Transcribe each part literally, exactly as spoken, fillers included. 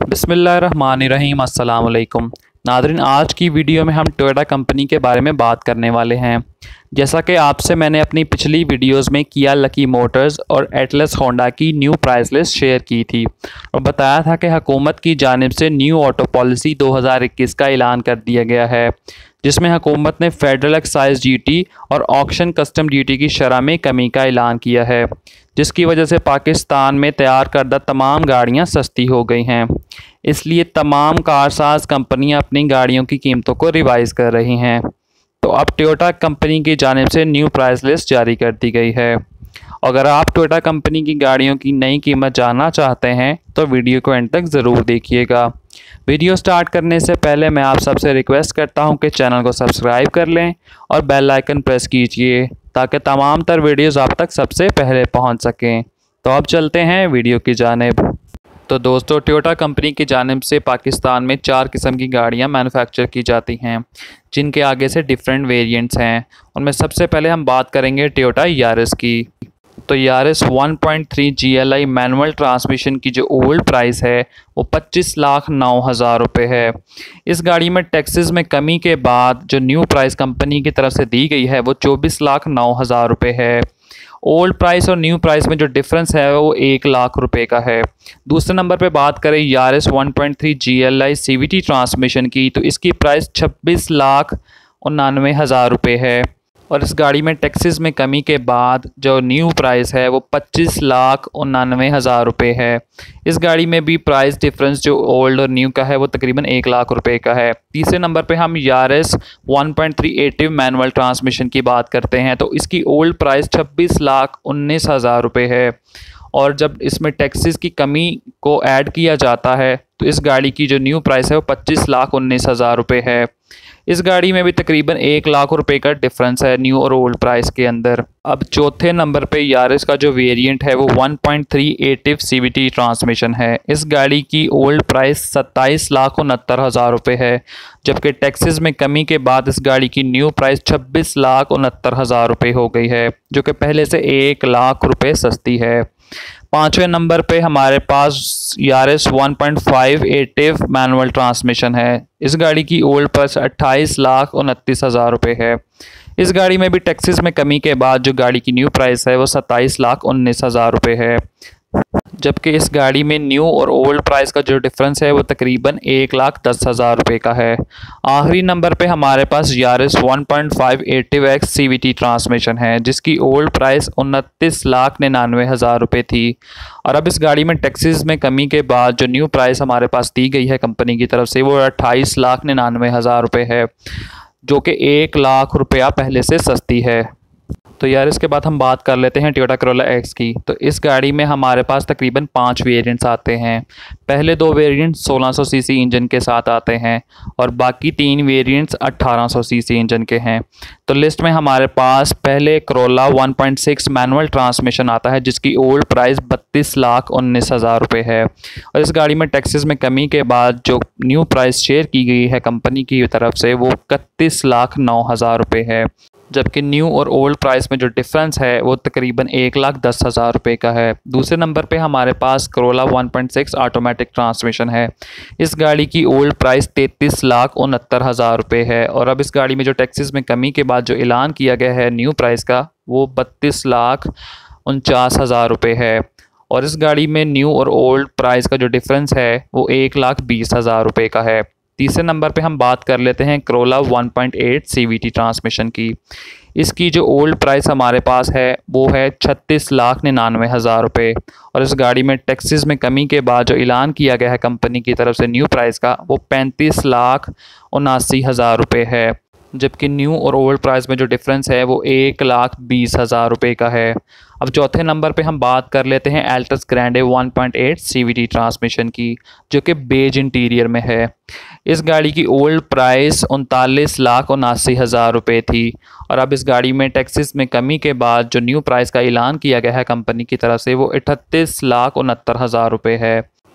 बिस्मिल्लाहिर्रहमानिर्रहीम अस्सलाम वालेकुम नादरीन, आज की वीडियो में हम टोयोटा कंपनी के बारे में बात करने वाले हैं। जैसा कि आपसे मैंने अपनी पिछली वीडियोस में किया लकी मोटर्स और एटलस होंडा की न्यू प्राइस लिस्ट शेयर की थी और बताया था कि हुकूमत की जानिब से न्यू ऑटो पॉलिसी दो हज़ार इक्कीस का ऐलान कर दिया गया है, जिसमें हुकूमत ने फेडरल एक्साइज ड्यूटी और ऑक्शन कस्टम ड्यूटी की शरह में कमी का ऐलान किया है, जिसकी वजह से पाकिस्तान में तैयार करदा तमाम गाड़ियां सस्ती हो गई हैं। इसलिए तमाम कारसाज कंपनियां अपनी गाड़ियों की कीमतों को रिवाइज़ कर रही हैं। तो अब टोयोटा कंपनी की जानिब से न्यू प्राइस लिस्ट जारी कर दी गई है। अगर आप टोयोटा कंपनी की गाड़ियों की नई कीमत जानना चाहते हैं तो वीडियो को एंड तक ज़रूर देखिएगा। वीडियो स्टार्ट करने से पहले मैं आप सबसे रिक्वेस्ट करता हूं कि चैनल को सब्सक्राइब कर लें और बेल आइकन प्रेस कीजिए ताकि तमाम तर वीडियोज़ आप तक सबसे पहले पहुंच सकें। तो अब चलते हैं वीडियो की जानिब। तो दोस्तों, टोयोटा कंपनी की जानिब से पाकिस्तान में चार किस्म की गाड़ियां मैन्युफैक्चर की जाती हैं, जिनके आगे से डिफरेंट वेरिएंट्स हैं। उनमें सबसे पहले हम बात करेंगे टोयोटा यारिस की। तो Yaris one point three G L I manual transmission की जो ओल्ड प्राइस है वो पच्चीस लाख नौ हज़ार रुपये है। इस गाड़ी में टैक्सेस में कमी के बाद जो न्यू प्राइस कंपनी की तरफ से दी गई है वो चौबीस लाख नौ हज़ार रुपये है। ओल्ड प्राइस और न्यू प्राइस में जो डिफरेंस है वो एक लाख रुपए का है। दूसरे नंबर पे बात करें Yaris one point three G L I C V T transmission की, तो इसकी प्राइस छब्बीस लाख उन्नानवे हज़ार रुपये है और इस गाड़ी में टैक्सेस में कमी के बाद जो न्यू प्राइस है वो पच्चीस लाख उन्नानवे हज़ार रुपये है। इस गाड़ी में भी प्राइस डिफरेंस जो ओल्ड और न्यू का है वो तकरीबन एक लाख रुपए का है। तीसरे नंबर पे हम Yaris one point three active manual transmission की बात करते हैं, तो इसकी ओल्ड प्राइस छब्बीस लाख उन्नीस हज़ार रुपये है और जब इसमें टैक्सेस की कमी को ऐड किया जाता है तो इस गाड़ी की जो न्यू प्राइस है वो पच्चीस लाख उन्नीस हज़ार रुपये है। इस गाड़ी में भी तकरीबन एक लाख रुपए का डिफरेंस है न्यू और ओल्ड प्राइस के अंदर। अब चौथे नंबर पे यारिस का जो वेरिएंट है वो one point three active C V T transmission है। इस गाड़ी की ओल्ड प्राइस सत्ताईस लाख उनहत्तर हज़ार रुपये है, जबकि टैक्सेस में कमी के बाद इस गाड़ी की न्यू प्राइस छब्बीस लाख उनहत्तर हज़ार रुपये हो गई है, जो कि पहले से एक लाख रुपये सस्ती है। पाँचवें नंबर पे हमारे पास Yaris one point five active manual transmission है। इस गाड़ी की ओल्ड प्राइस अट्ठाईस लाख उनतीस हज़ार रुपये है। इस गाड़ी में भी टैक्सेस में कमी के बाद जो गाड़ी की न्यू प्राइस है वो सत्ताईस लाख उन्नीस हज़ार रुपये है, जबकि इस गाड़ी में न्यू और ओल्ड प्राइस का जो डिफरेंस है वो तकरीबन एक लाख दस हज़ार रुपये का है। आखिरी नंबर पे हमारे पास Yaris one point five active X C V T transmission है, जिसकी ओल्ड प्राइस उनतीस लाख निन्यानवे हज़ार रुपये थी और अब इस गाड़ी में टैक्सेस में कमी के बाद जो न्यू प्राइस हमारे पास दी गई है कंपनी की तरफ से वो अट्ठाईस लाख निन्यानवे हज़ार रुपये है, जो कि एक लाख रुपया पहले से सस्ती है। तो यार इसके बाद हम बात कर लेते हैं टोयोटा करोला एक्स की। तो इस गाड़ी में हमारे पास तकरीबन पाँच वेरिएंट्स आते हैं। पहले दो वेरिएंट्स सोलह सौ सीसी इंजन के साथ आते हैं और बाकी तीन वेरिएंट्स अठारह सौ सीसी इंजन के हैं। तो लिस्ट में हमारे पास पहले Corolla one point six manual transmission आता है, जिसकी ओल्ड प्राइस बत्तीस लाख उन्नीस हज़ार रुपये है और इस गाड़ी में टैक्सेस में कमी के बाद जो न्यू प्राइस शेयर की गई है कंपनी की तरफ से वो इकतीस लाख नौ हज़ार रुपये है, जबकि न्यू और ओल्ड प्राइस में जो डिफरेंस है वो तकरीबन एक लाख दस हज़ार रुपये का है। दूसरे नंबर पे हमारे पास Corolla one point six automatic transmission है। इस गाड़ी की ओल्ड प्राइस तैंतीस लाख उनहत्तर हज़ार रुपये है और अब इस गाड़ी में जो टैक्सेस में कमी के बाद जो ऐलान किया गया है न्यू प्राइस का वो बत्तीस लाख उनचास हज़ार रुपये है और इस गाड़ी में न्यू और ओल्ड प्राइस का जो डिफरेंस है वो एक लाख बीस हज़ार रुपये का है। तीसरे नंबर पे हम बात कर लेते हैं Corolla one point eight C V T transmission की। इसकी जो ओल्ड प्राइस हमारे पास है वो है छत्तीस लाख निन्यानवे हज़ार रुपये और इस गाड़ी में टैक्सेस में कमी के बाद जो ऐलान किया गया है कंपनी की तरफ से न्यू प्राइस का वो पैंतीस लाख उनासी हज़ार रुपये है, जबकि न्यू और ओल्ड प्राइस में जो डिफरेंस है वो एक लाख बीस हज़ार रुपये का है। अब चौथे नंबर पे हम बात कर लेते हैं Altis Grande one point eight C V T transmission की, जो कि बेज इंटीरियर में है। इस गाड़ी की ओल्ड प्राइस उनतालीस लाख उनासी हज़ार रुपये थी और अब इस गाड़ी में टैक्सेस में कमी के बाद जो न्यू प्राइस का ऐलान किया गया है कंपनी की तरफ से वो अठतीस लाख उनहत्तर हज़ार रुपये है,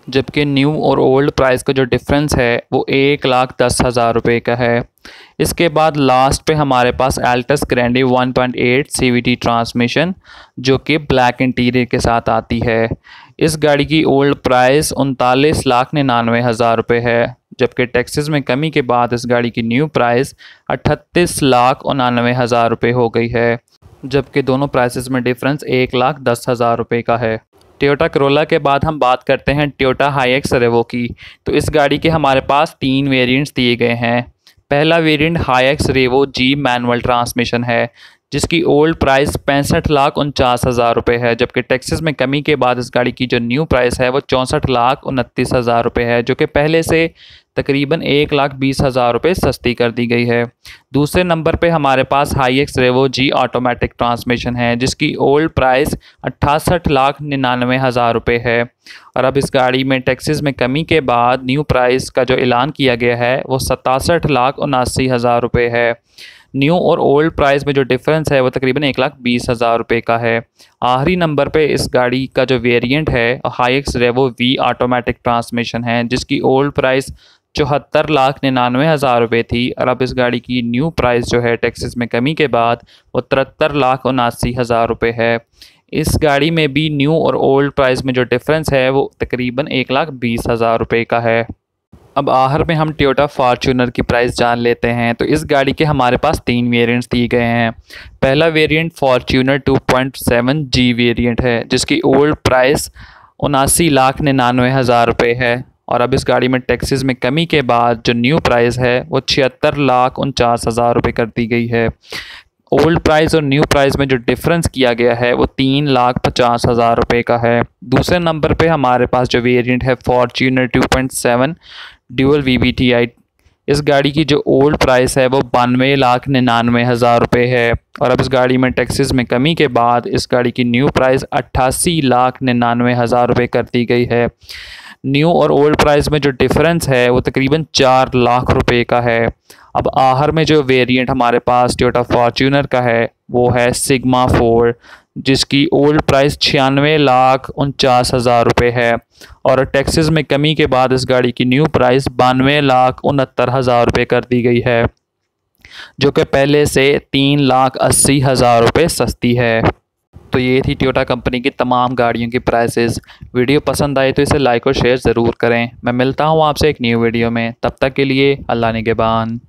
जबकि न्यू और ओल्ड प्राइस का जो डिफरेंस है वो एक लाख दस हज़ार रुपये का है। इसके बाद लास्ट पे हमारे पास Altis Grande one point eight C V T transmission जो कि ब्लैक इंटीरियर के साथ आती है। इस गाड़ी की ओल्ड प्राइस उनतालीस लाख निन्यानवे हज़ार रुपये है, जबकि टैक्सेस में कमी के बाद इस गाड़ी की न्यू प्राइस अठतीस लाख उन्यानवे हज़ार रुपये हो गई है, जबकि दोनों प्राइसेस में डिफरेंस एक लाख दस हज़ार रुपये का है। टोयोटा करोला के बाद हम बात करते हैं टोयोटा हाईएक्स रेवो की। तो इस गाड़ी के हमारे पास तीन वेरिएंट्स दिए गए हैं। पहला variant Hilux Revo G manual transmission है, जिसकी ओल्ड प्राइस पैंसठ लाख उनचास हज़ार रुपये है, जबकि टैक्सेस में कमी के बाद इस गाड़ी की जो न्यू प्राइस है वो चौंसठ लाख उनतीस हज़ार रुपये है, जो कि पहले से तकरीबन एक लाख बीस हज़ार रुपये सस्ती कर दी गई है। दूसरे नंबर पे हमारे पास हाईएक्स रेवो जी ऑटोमेटिक ट्रांसमिशन है, जिसकी ओल्ड प्राइस अट्ठासठ लाख निन्यानवे हज़ार रुपये है, और अब इस गाड़ी में टैक्सेस में कमी के बाद न्यू प्राइस का जो ऐलान किया गया है वो सतासठ लाख उनासी हज़ार रुपये है। न्यू और ओल्ड प्राइस में जो डिफरेंस है वो तकरीबन एक लाख बीस हज़ार रुपये का है। आखिरी नंबर पे इस गाड़ी का जो वेरिएंट है Hilux Revo V automatic transmission है, जिसकी ओल्ड प्राइस चौहत्तर लाख निन्यानवे हज़ार रुपये थी, और अब इस गाड़ी की न्यू प्राइस जो है टैक्सेस में कमी के बाद वो तिहत्तर लाख उनासी हज़ार रुपये है। इस गाड़ी में भी न्यू और ओल्ड प्राइस में जो डिफरेंस है वो तकरीबन एक लाख बीस हज़ार रुपये का है। अब आखिर में हम टोयोटा फॉर्च्यूनर की प्राइस जान लेते हैं। तो इस गाड़ी के हमारे पास तीन वेरिएंट्स दिए गए हैं। पहला variant Fortuner two point seven G variant है, जिसकी ओल्ड प्राइस उनासी लाख निन्यानवे हज़ार रुपये है, और अब इस गाड़ी में टैक्सेस में कमी के बाद जो न्यू प्राइस है वो छिहत्तर लाख उनचास हज़ार रुपये कर दी गई है। ओल्ड प्राइस और न्यू प्राइस में जो डिफरेंस किया गया है वो तीन लाख पचास हज़ार रुपये का है। दूसरे नंबर पे हमारे पास जो वेरिएंट है Fortuner two point seven dual V V T I. इस गाड़ी की जो ओल्ड प्राइस है वो बानवे लाख निन्यानवे हज़ार रुपये है, और अब इस गाड़ी में टैक्सेस में कमी के बाद इस गाड़ी की न्यू प्राइस अट्ठासी लाख निन्यानवे हज़ार रुपये कर दी गई है। न्यू और ओल्ड प्राइस में जो डिफरेंस है वो तकरीबन चार लाख रुपए का है। अब आखिर में जो वेरिएंट हमारे पास टोयोटा फॉर्च्यूनर का है वो है सिग्मा फोर, जिसकी ओल्ड प्राइस छियानवे लाख उनचास हज़ार रुपये है, और टैक्सेस में कमी के बाद इस गाड़ी की न्यू प्राइस बानवे लाख उनहत्तर हज़ार रुपये कर दी गई है, जो कि पहले से तीन लाख अस्सी हज़ार रुपये सस्ती है। तो ये थी टोयोटा कंपनी की तमाम गाड़ियों की प्राइसेस। वीडियो पसंद आए तो इसे लाइक और शेयर ज़रूर करें। मैं मिलता हूँ आपसे एक न्यू वीडियो में, तब तक के लिए अल्लाह निगहबान।